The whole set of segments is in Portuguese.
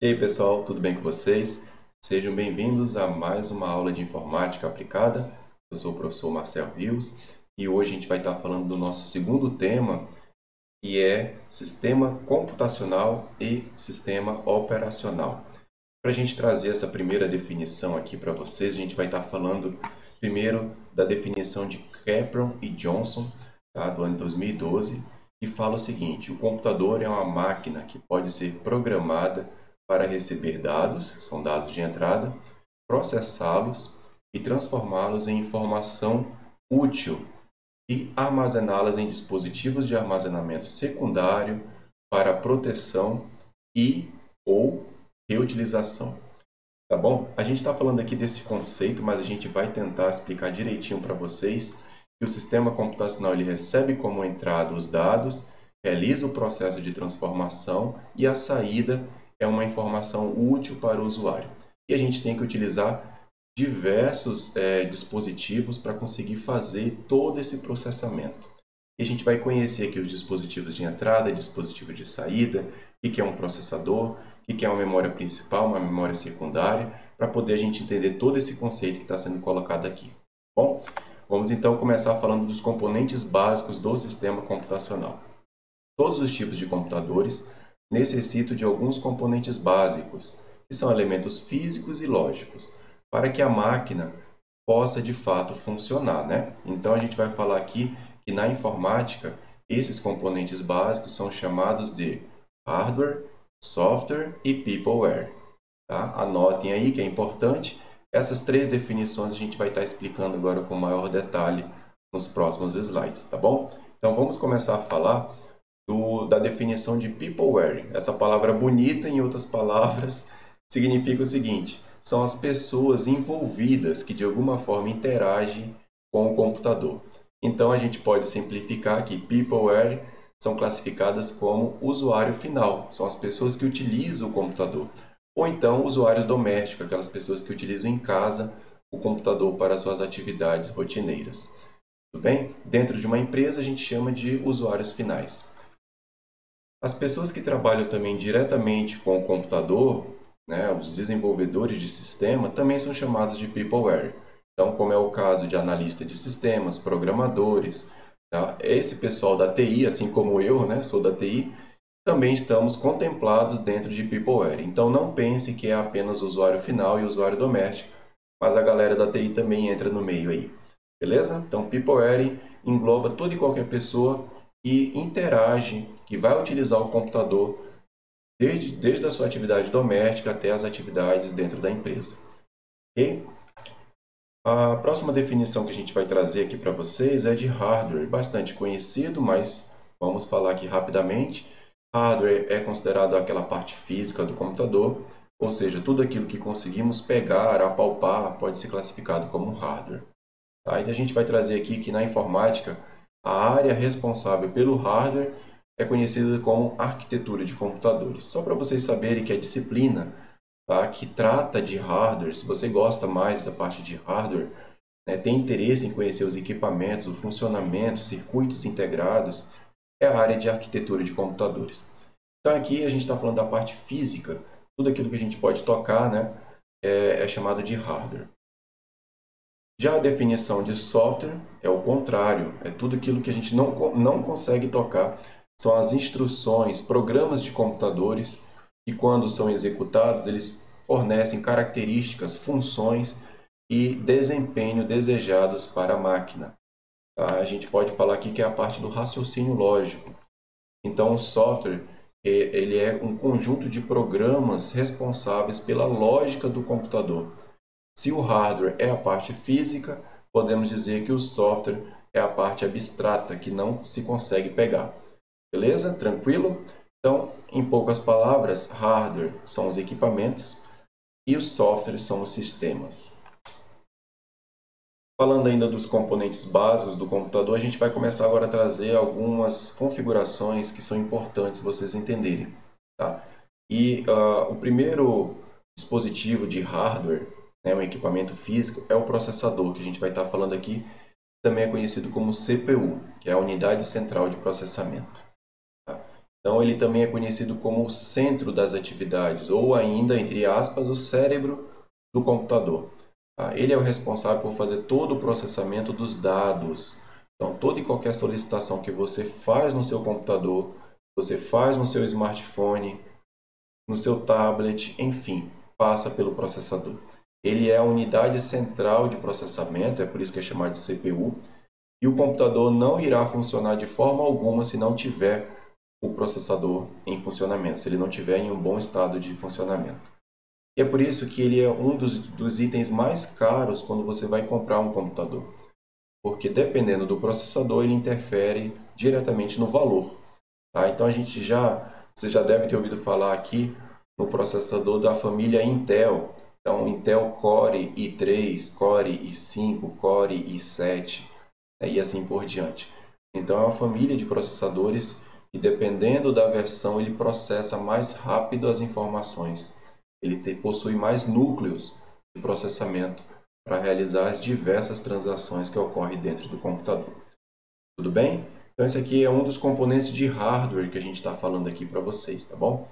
E aí pessoal, tudo bem com vocês? Sejam bem-vindos a mais uma aula de informática aplicada. Eu sou o professor Marcel Rios e hoje a gente vai estar falando do nosso segundo tema, que é sistema computacional e sistema operacional. Para a gente trazer essa primeira definição aqui para vocês, a gente vai estar falando primeiro da definição de Capron e Johnson, tá, do ano 2012, que fala o seguinte: o computador é uma máquina que pode ser programada para receber dados, são dados de entrada, processá-los e transformá-los em informação útil e armazená-las em dispositivos de armazenamento secundário para proteção e ou reutilização. Tá bom? A gente está falando aqui desse conceito, mas a gente vai tentar explicar direitinho para vocês que o sistema computacional ele recebe como entrada os dados, realiza o processo de transformação e a saída é uma informação útil para o usuário. E a gente tem que utilizar diversos dispositivos para conseguir fazer todo esse processamento. E a gente vai conhecer aqui os dispositivos de entrada, dispositivo de saída, o que é um processador, o que é uma memória principal, uma memória secundária, para poder a gente entender todo esse conceito que está sendo colocado aqui. Bom, vamos então começar falando dos componentes básicos do sistema computacional. Todos os tipos de computadores necessitam de alguns componentes básicos, que são elementos físicos e lógicos, para que a máquina possa de fato funcionar, né? Então a gente vai falar aqui que na informática esses componentes básicos são chamados de hardware, software e peopleware. Tá? Anotem aí que é importante. Essas três definições a gente vai estar explicando agora com maior detalhe nos próximos slides, tá bom? Então vamos começar a falar da definição de peopleware. Essa palavra bonita, em outras palavras, significa o seguinte: são as pessoas envolvidas que de alguma forma interagem com o computador. Então a gente pode simplificar que peopleware são classificadas como usuário final, são as pessoas que utilizam o computador. Ou então usuários domésticos, aquelas pessoas que utilizam em casa o computador para suas atividades rotineiras. Tudo bem? Dentro de uma empresa a gente chama de usuários finais. As pessoas que trabalham também diretamente com o computador, né, os desenvolvedores de sistema, também são chamados de peopleware. Então, como é o caso de analista de sistemas, programadores, tá? Esse pessoal da TI, assim como eu, né, sou da TI, também estamos contemplados dentro de peopleware. Então, não pense que é apenas o usuário final e o usuário doméstico, mas a galera da TI também entra no meio aí. Beleza? Então, peopleware engloba toda e qualquer pessoa que interage, que vai utilizar o computador desde a sua atividade doméstica até as atividades dentro da empresa. Ok? A próxima definição que a gente vai trazer aqui para vocês é de hardware, bastante conhecido, mas vamos falar aqui rapidamente. Hardware é considerado aquela parte física do computador, ou seja, tudo aquilo que conseguimos pegar, apalpar, pode ser classificado como hardware. Tá? E a gente vai trazer aqui que na informática, a área responsável pelo hardware é conhecida como arquitetura de computadores. Só para vocês saberem que a disciplina, tá, que trata de hardware, se você gosta mais da parte de hardware, né, tem interesse em conhecer os equipamentos, o funcionamento, circuitos integrados, é a área de arquitetura de computadores. Então aqui a gente está falando da parte física, tudo aquilo que a gente pode tocar, né, é chamado de hardware. Já a definição de software é o contrário, é tudo aquilo que a gente não consegue tocar. São as instruções, programas de computadores que, quando são executados, eles fornecem características, funções e desempenho desejados para a máquina. Tá? A gente pode falar aqui que é a parte do raciocínio lógico. Então, o software ele é um conjunto de programas responsáveis pela lógica do computador. Se o hardware é a parte física, podemos dizer que o software é a parte abstrata, que não se consegue pegar. Beleza? Tranquilo? Então, em poucas palavras, hardware são os equipamentos e os softwares são os sistemas. Falando ainda dos componentes básicos do computador, a gente vai começar agora a trazer algumas configurações que são importantes vocês entenderem. Tá? E o primeiro dispositivo de hardware, um equipamento físico, é o processador, que a gente vai estar falando aqui, também é conhecido como CPU, que é a unidade central de processamento. Tá? Então, ele também é conhecido como o centro das atividades, ou ainda, entre aspas, o cérebro do computador. Tá? Ele é o responsável por fazer todo o processamento dos dados. Então, toda e qualquer solicitação que você faz no seu computador, você faz no seu smartphone, no seu tablet, enfim, passa pelo processador. Ele é a unidade central de processamento, é por isso que é chamado de CPU, e o computador não irá funcionar de forma alguma se não tiver o processador em funcionamento, se ele não tiver em um bom estado de funcionamento. E é por isso que ele é um dos itens mais caros quando você vai comprar um computador, porque dependendo do processador, ele interfere diretamente no valor. Tá? Então você já deve ter ouvido falar aqui no processador da família Intel. Então, Intel Core i3, Core i5, Core i7, né? E assim por diante. Então, é uma família de processadores e dependendo da versão, ele processa mais rápido as informações. Ele possui mais núcleos de processamento para realizar as diversas transações que ocorrem dentro do computador. Tudo bem? Então, esse aqui é um dos componentes de hardware que a gente está falando aqui para vocês, tá bom?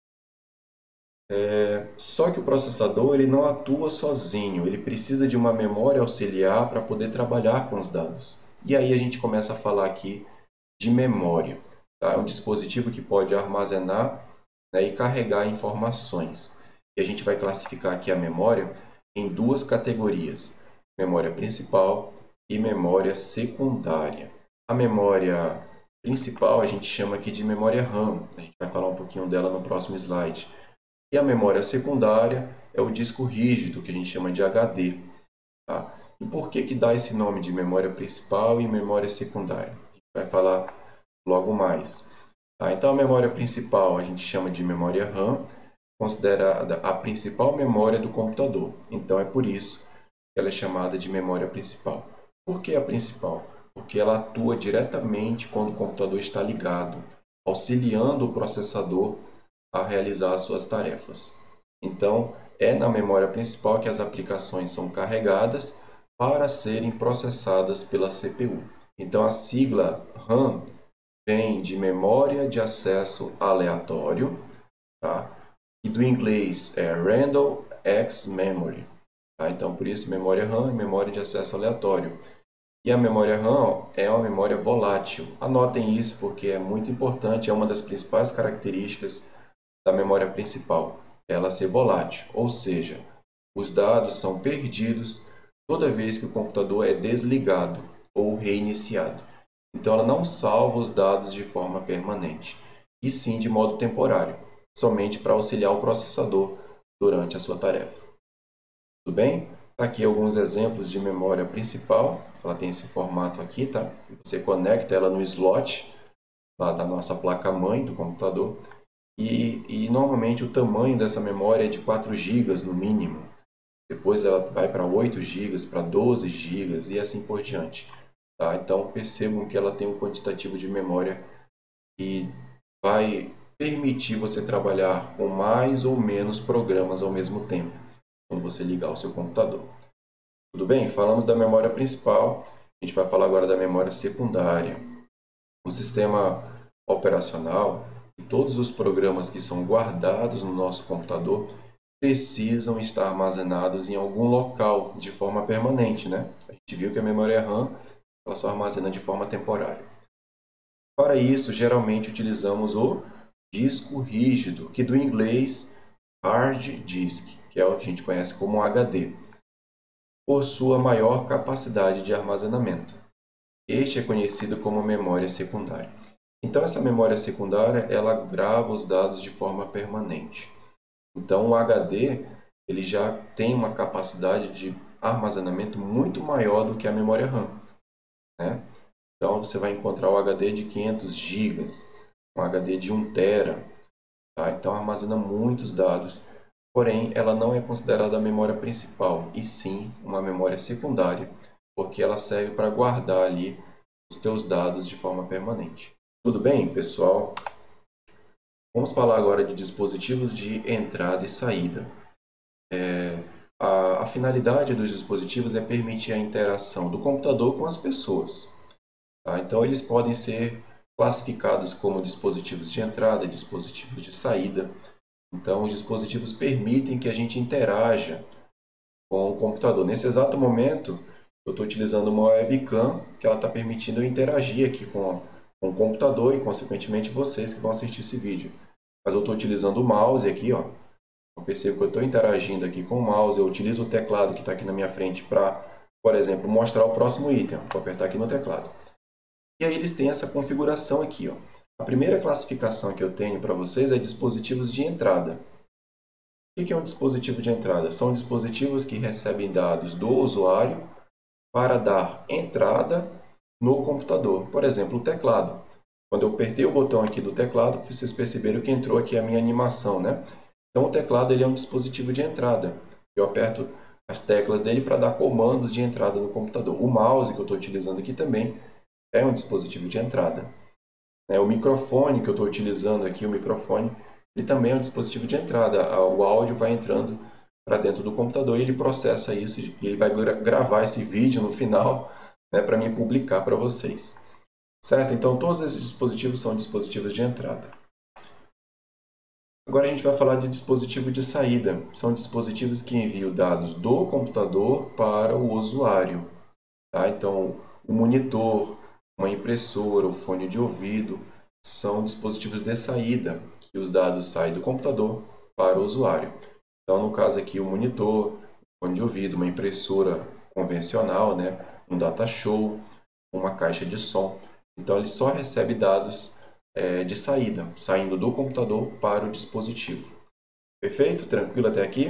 Só que o processador ele não atua sozinho, ele precisa de uma memória auxiliar para poder trabalhar com os dados. E aí a gente começa a falar aqui de memória. Tá? É um dispositivo que pode armazenar, né, e carregar informações. E a gente vai classificar aqui a memória em duas categorias: memória principal e memória secundária. A memória principal a gente chama aqui de memória RAM. A gente vai falar um pouquinho dela no próximo slide. E a memória secundária é o disco rígido, que a gente chama de HD. Tá? E por que dá esse nome de memória principal e memória secundária? A gente vai falar logo mais. Tá? Então, a memória principal a gente chama de memória RAM, considerada a principal memória do computador. Então, é por isso que ela é chamada de memória principal. Por que a principal? Porque ela atua diretamente quando o computador está ligado, auxiliando o processador a realizar as suas tarefas. Então, é na memória principal que as aplicações são carregadas para serem processadas pela CPU. Então, a sigla RAM vem de memória de acesso aleatório, tá? E do inglês é Random Access Memory. Tá? Então, por isso, memória RAM é memória de acesso aleatório. E a memória RAM é uma memória volátil. Anotem isso porque é muito importante, é uma das principais características da memória principal, ela ser volátil, ou seja, os dados são perdidos toda vez que o computador é desligado ou reiniciado. Então, ela não salva os dados de forma permanente, e sim de modo temporário, somente para auxiliar o processador durante a sua tarefa. Tudo bem? Aqui alguns exemplos de memória principal. Ela tem esse formato aqui, tá? Você conecta ela no slot lá da nossa placa-mãe do computador. E normalmente o tamanho dessa memória é de 4 GB no mínimo. Depois ela vai para 8 GB, para 12 GB e assim por diante. Tá? Então percebam que ela tem um quantitativo de memória que vai permitir você trabalhar com mais ou menos programas ao mesmo tempo, quando você ligar o seu computador. Tudo bem? Falamos da memória principal, a gente vai falar agora da memória secundária. O sistema operacional e todos os programas que são guardados no nosso computador precisam estar armazenados em algum local de forma permanente, né? A gente viu que a memória RAM ela só armazena de forma temporária. Para isso, geralmente utilizamos o disco rígido, que do inglês hard disk, que é o que a gente conhece como HD, por sua maior capacidade de armazenamento. Este é conhecido como memória secundária. Então, essa memória secundária, ela grava os dados de forma permanente. Então, o HD, ele já tem uma capacidade de armazenamento muito maior do que a memória RAM, né? Então, você vai encontrar o HD de 500 GB, um HD de 1 TB, tá? Então, armazena muitos dados, porém, ela não é considerada a memória principal, e sim uma memória secundária, porque ela serve para guardar ali os teus dados de forma permanente. Tudo bem, pessoal? Vamos falar agora de dispositivos de entrada e saída. A finalidade dos dispositivos é permitir a interação do computador com as pessoas. Tá? Então, eles podem ser classificados como dispositivos de entrada e dispositivos de saída. Então, os dispositivos permitem que a gente interaja com o computador. Nesse exato momento, eu estou utilizando uma webcam que ela está permitindo eu interagir aqui com o computador e, consequentemente, vocês que vão assistir esse vídeo. Mas eu estou utilizando o mouse aqui, ó. Eu percebo que eu estou interagindo aqui com o mouse. Eu utilizo o teclado que está aqui na minha frente para, por exemplo, mostrar o próximo item. Vou apertar aqui no teclado. E aí eles têm essa configuração aqui, ó. A primeira classificação que eu tenho para vocês é dispositivos de entrada. O que é um dispositivo de entrada? São dispositivos que recebem dados do usuário para dar entrada no computador. Por exemplo, o teclado. Quando eu apertei o botão aqui do teclado, vocês perceberam que entrou aqui a minha animação, né? Então, o teclado ele é um dispositivo de entrada. Eu aperto as teclas dele para dar comandos de entrada no computador. O mouse que eu estou utilizando aqui também é um dispositivo de entrada. O microfone que eu estou utilizando aqui, o microfone, ele também é um dispositivo de entrada. O áudio vai entrando para dentro do computador e ele processa isso e ele vai gravar esse vídeo no final, né, para mim publicar para vocês. Certo? Então, todos esses dispositivos são dispositivos de entrada. Agora a gente vai falar de dispositivo de saída. São dispositivos que enviam dados do computador para o usuário. Tá? Então, o monitor, uma impressora, o fone de ouvido, são dispositivos de saída, que os dados saem do computador para o usuário. Então, no caso aqui, o monitor, o fone de ouvido, uma impressora convencional, né? Um data show, uma caixa de som. Então, ele só recebe dados de saída, saindo do computador para o dispositivo. Perfeito? Tranquilo até aqui?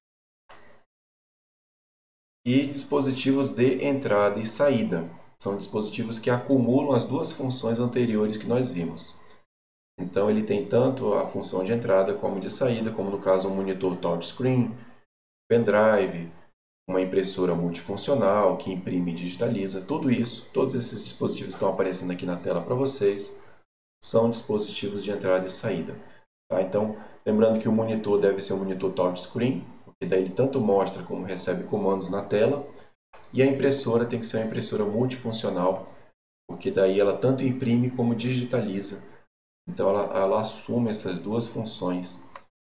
E dispositivos de entrada e saída. São dispositivos que acumulam as duas funções anteriores que nós vimos. Então, ele tem tanto a função de entrada como de saída, como no caso um monitor touchscreen, pendrive, uma impressora multifuncional que imprime e digitaliza. Tudo isso, todos esses dispositivos que estão aparecendo aqui na tela para vocês, são dispositivos de entrada e saída. Tá? Então, lembrando que o monitor deve ser um monitor touchscreen, porque daí ele tanto mostra como recebe comandos na tela, e a impressora tem que ser uma impressora multifuncional, porque daí ela tanto imprime como digitaliza. Então, ela assume essas duas funções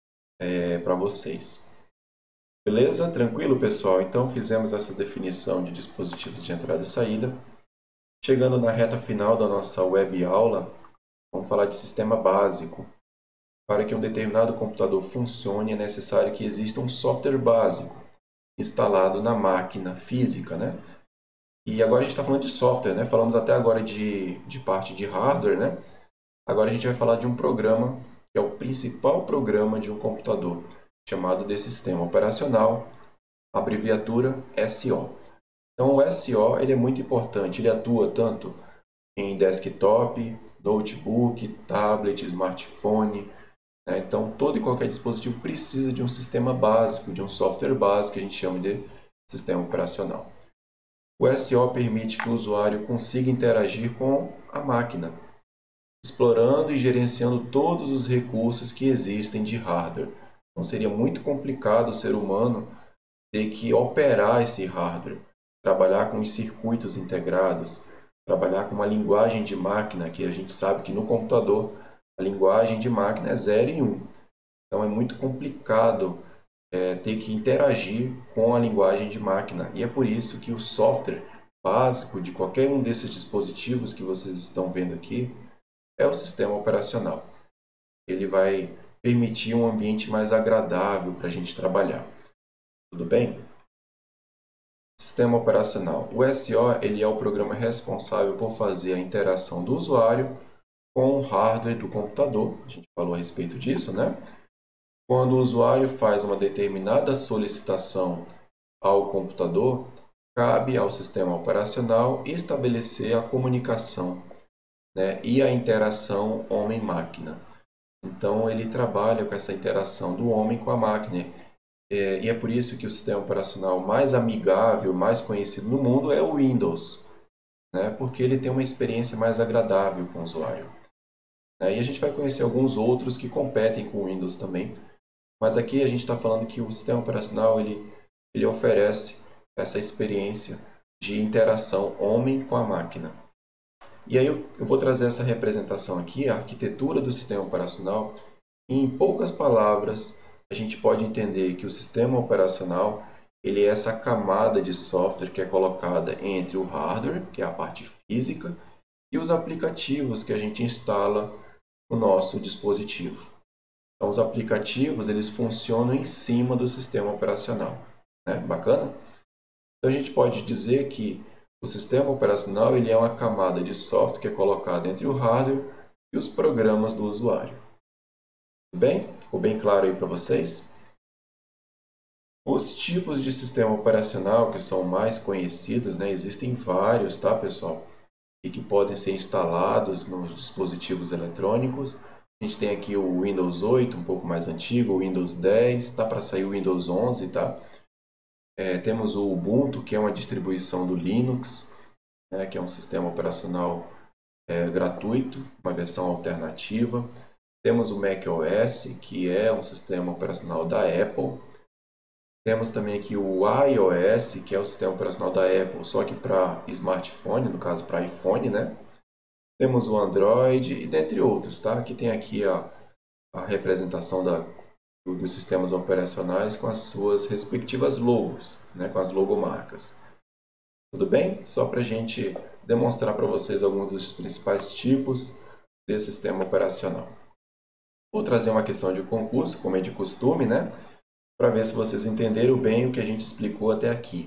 para vocês. Beleza? Tranquilo, pessoal? Então, fizemos essa definição de dispositivos de entrada e saída. Chegando na reta final da nossa web aula, vamos falar de sistema básico. Para que um determinado computador funcione, é necessário que exista um software básico instalado na máquina física, né? E agora a gente está falando de software, né? Falamos até agora de parte de hardware, né? Agora a gente vai falar de um programa que é o principal programa de um computador, chamado de sistema operacional, abreviatura SO. Então o SO ele é muito importante, ele atua tanto em desktop, notebook, tablet, smartphone, né? Então todo e qualquer dispositivo precisa de um sistema básico, de um software básico que a gente chama de sistema operacional. O SO permite que o usuário consiga interagir com a máquina, explorando e gerenciando todos os recursos que existem de hardware. Então seria muito complicado o ser humano ter que operar esse hardware, trabalhar com os circuitos integrados, trabalhar com uma linguagem de máquina, que a gente sabe que no computador a linguagem de máquina é 0 e 1. Então é muito complicado ter que interagir com a linguagem de máquina. E é por isso que o software básico de qualquer um desses dispositivos que vocês estão vendo aqui é o sistema operacional. Ele vai permitir um ambiente mais agradável para a gente trabalhar. Tudo bem? Sistema operacional. O SO ele é o programa responsável por fazer a interação do usuário com o hardware do computador. A gente falou a respeito disso, né? Quando o usuário faz uma determinada solicitação ao computador, cabe ao sistema operacional estabelecer a comunicação, né, e a interação homem-máquina. Então, ele trabalha com essa interação do homem com a máquina. E é por isso que o sistema operacional mais amigável, mais conhecido no mundo é o Windows, né, porque ele tem uma experiência mais agradável com o usuário. E a gente vai conhecer alguns outros que competem com o Windows também. Mas aqui a gente está falando que o sistema operacional ele oferece essa experiência de interação homem com a máquina. E aí eu vou trazer essa representação aqui, a arquitetura do sistema operacional. Em poucas palavras, a gente pode entender que o sistema operacional ele é essa camada de software que é colocada entre o hardware, que é a parte física, e os aplicativos que a gente instala no nosso dispositivo. Então, os aplicativos eles funcionam em cima do sistema operacional. Né? Bacana? Então, a gente pode dizer que o sistema operacional ele é uma camada de software que é colocada entre o hardware e os programas do usuário. Tudo bem? Ficou bem claro aí para vocês? Os tipos de sistema operacional que são mais conhecidos, né? Existem vários, tá, pessoal? E que podem ser instalados nos dispositivos eletrônicos. A gente tem aqui o Windows 8, um pouco mais antigo, o Windows 10, está para sair o Windows 11, tá? Temos o Ubuntu, que é uma distribuição do Linux, né, que é um sistema operacional gratuito, uma versão alternativa. Temos o macOS, que é um sistema operacional da Apple. Temos também aqui o iOS, que é o sistema operacional da Apple, só que para smartphone, no caso para iPhone, né? Temos o Android e dentre outros, tá? Aqui tem aqui a representação dos sistemas operacionais com as suas respectivas logos, né? Com as logomarcas. Tudo bem? Só para a gente demonstrar para vocês alguns dos principais tipos desse sistema operacional. Vou trazer uma questão de concurso, como é de costume, né? Para ver se vocês entenderam bem o que a gente explicou até aqui.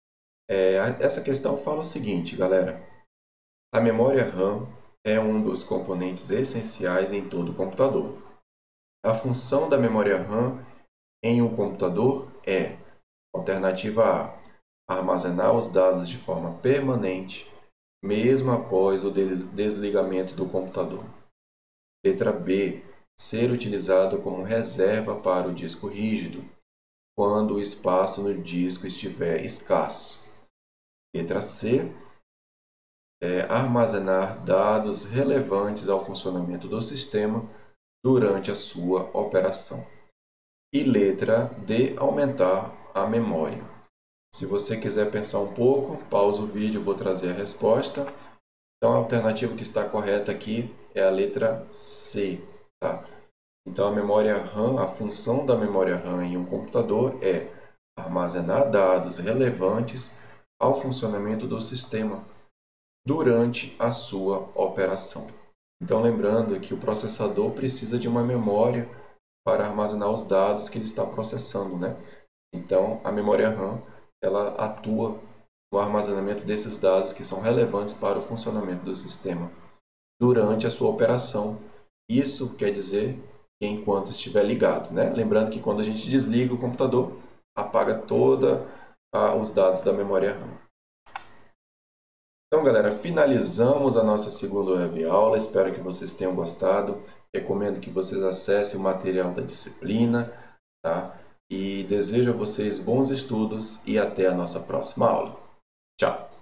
Essa questão fala o seguinte, galera. A memória RAM é um dos componentes essenciais em todo computador. A função da memória RAM em um computador é: alternativa A, armazenar os dados de forma permanente, mesmo após o desligamento do computador. Letra B, ser utilizado como reserva para o disco rígido, quando o espaço no disco estiver escasso. Letra C, armazenar dados relevantes ao funcionamento do sistema durante a sua operação. E letra D, aumentar a memória. Se você quiser pensar um pouco, pausa o vídeo, vou trazer a resposta. Então, a alternativa que está correta aqui é a letra C. Tá? Então, a memória RAM, a função da memória RAM em um computador é armazenar dados relevantes ao funcionamento do sistema durante a sua operação. Então, lembrando que o processador precisa de uma memória para armazenar os dados que ele está processando, né? Então, a memória RAM ela atua no armazenamento desses dados que são relevantes para o funcionamento do sistema durante a sua operação. Isso quer dizer que enquanto estiver ligado, né? Lembrando que quando a gente desliga o computador, apaga todos os dados da memória RAM. Então, galera, finalizamos a nossa segunda web aula. Espero que vocês tenham gostado. Recomendo que vocês acessem o material da disciplina, tá? E desejo a vocês bons estudos e até a nossa próxima aula. Tchau!